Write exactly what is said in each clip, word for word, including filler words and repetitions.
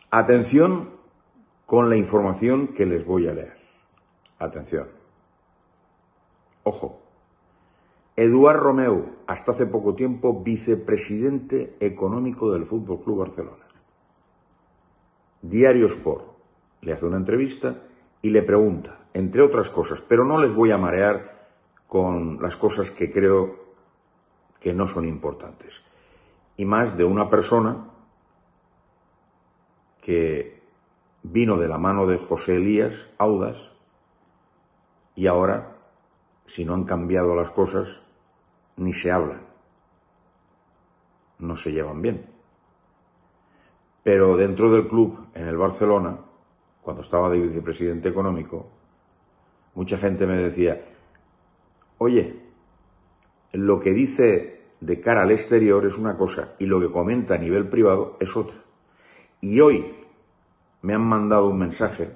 Atención con la información que les voy a leer. Atención. Ojo. Eduard Romeu, hasta hace poco tiempo vicepresidente económico del Fútbol Club Barcelona. Diario Sport le hace una entrevista y le pregunta, entre otras cosas, pero no les voy a marear con las cosas que creo que no son importantes. Y más de una persona que vino de la mano de José Elías Audas y ahora, si no han cambiado las cosas, ni se hablan. No se llevan bien. Pero dentro del club, en el Barcelona, cuando estaba de vicepresidente económico, mucha gente me decía, oye, lo que dice de cara al exterior es una cosa y lo que comenta a nivel privado es otra. Y hoy me han mandado un mensaje,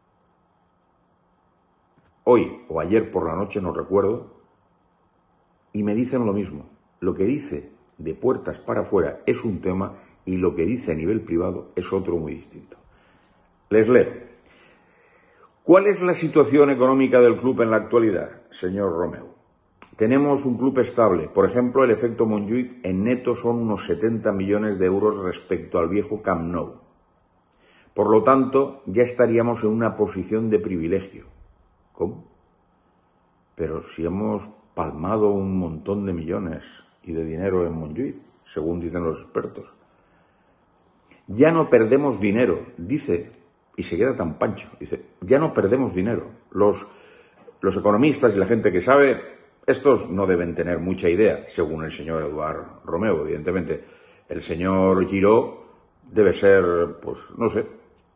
hoy o ayer por la noche, no recuerdo, y me dicen lo mismo. Lo que dice de puertas para afuera es un tema y lo que dice a nivel privado es otro muy distinto. Les leo. ¿Cuál es la situación económica del club en la actualidad, señor Romeu? Tenemos un club estable. Por ejemplo, el efecto Montjuïc en neto son unos setenta millones de euros respecto al viejo Camp Nou. Por lo tanto, ya estaríamos en una posición de privilegio. ¿Cómo? Pero si hemos palmado un montón de millones y de dinero en Montjuïc, según dicen los expertos. Ya no perdemos dinero, dice, y se queda tan pancho, dice, ya no perdemos dinero. Los, los economistas y la gente que sabe, estos no deben tener mucha idea, según el señor Eduard Romeu, evidentemente. El señor Giró debe ser, pues, no sé,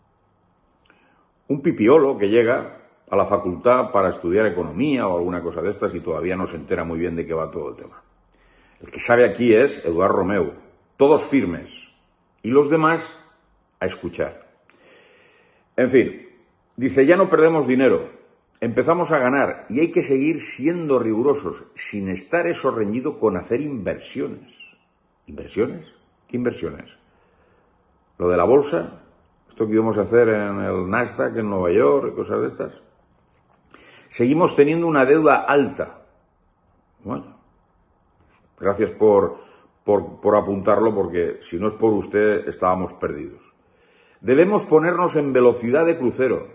un pipiolo que llega a la facultad para estudiar economía o alguna cosa de estas y todavía no se entera muy bien de qué va todo el tema. El que sabe aquí es Eduard Romeu, todos firmes, y los demás a escuchar. En fin, dice, ya no perdemos dinero, empezamos a ganar y hay que seguir siendo rigurosos, sin estar eso reñido con hacer inversiones. ¿Inversiones? ¿Qué inversiones? ¿Lo de la bolsa? ¿Esto que íbamos a hacer en el Nasdaq en Nueva York y cosas de estas? Seguimos teniendo una deuda alta. Bueno, gracias por, por, por apuntarlo, porque si no es por usted estábamos perdidos. Debemos ponernos en velocidad de crucero.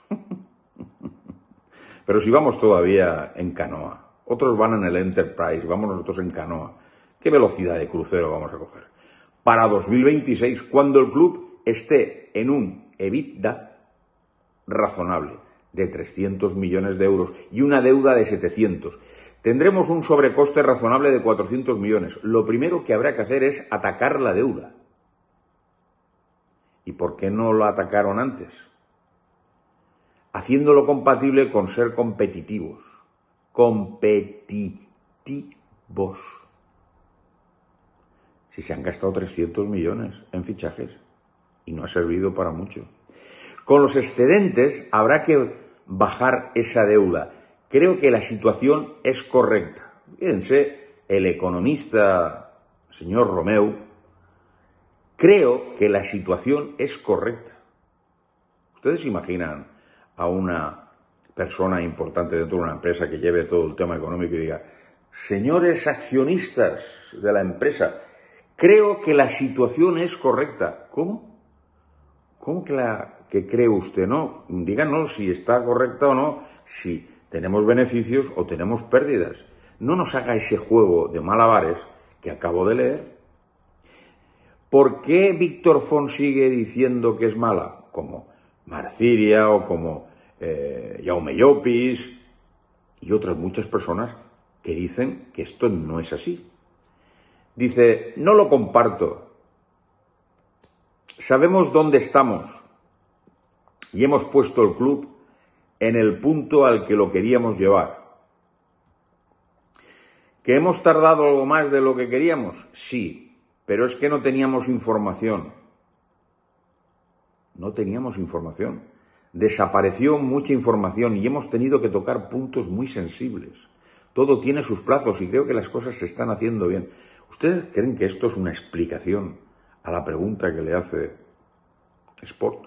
Pero si vamos todavía en canoa, otros van en el Enterprise, vamos nosotros en canoa. ¿Qué velocidad de crucero vamos a coger? Para dos mil veintiséis, cuando el club esté en un EBITDA razonable de trescientos millones de euros y una deuda de setecientos. Tendremos un sobrecoste razonable de cuatrocientos millones. Lo primero que habrá que hacer es atacar la deuda. ¿Y por qué no lo atacaron antes? Haciéndolo compatible con ser competitivos. Competitivos. Si se han gastado trescientos millones en fichajes y no ha servido para mucho. Con los excedentes habrá que bajar esa deuda. Creo que la situación es correcta. Fíjense, el economista, señor Romeu, creo que la situación es correcta. ¿Ustedes imaginan a una persona importante dentro de una empresa que lleve todo el tema económico y diga, señores accionistas de la empresa, creo que la situación es correcta? ¿Cómo? ¿Cómo que la que cree usted? No, díganos si está correcta o no, si tenemos beneficios o tenemos pérdidas. No nos haga ese juego de malabares que acabo de leer. ¿Por qué Víctor Font sigue diciendo que es mala? Como Marciria o como eh, Jaume Llopis y otras muchas personas que dicen que esto no es así. Dice, no lo comparto. Sabemos dónde estamos y hemos puesto el club en el punto al que lo queríamos llevar. ¿Que hemos tardado algo más de lo que queríamos? Sí, pero es que no teníamos información. No teníamos información. Desapareció mucha información y hemos tenido que tocar puntos muy sensibles. Todo tiene sus plazos y creo que las cosas se están haciendo bien. ¿Ustedes creen que esto es una explicación a la pregunta que le hace Sport.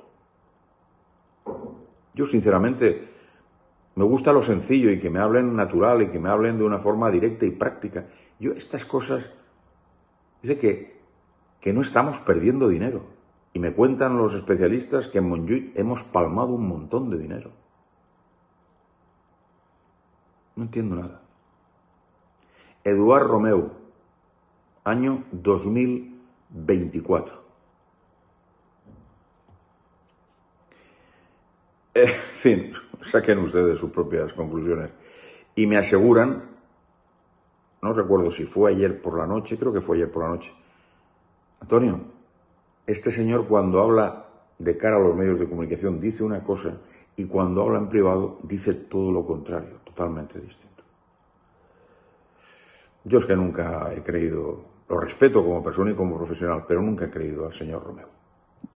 Yo, sinceramente, me gusta lo sencillo y que me hablen natural y que me hablen de una forma directa y práctica. Yo, estas cosas, dice que, que no estamos perdiendo dinero. Y me cuentan los especialistas que en Montjuïc hemos palmado un montón de dinero. No entiendo nada. Eduard Romeu, año dos mil veinticuatro. En fin, saquen ustedes sus propias conclusiones. Y me aseguran, no recuerdo si fue ayer por la noche, creo que fue ayer por la noche, Antonio, este señor cuando habla de cara a los medios de comunicación dice una cosa y cuando habla en privado dice todo lo contrario, totalmente distinto. Yo es que nunca he creído, lo respeto como persona y como profesional, pero nunca he creído al señor Romeu.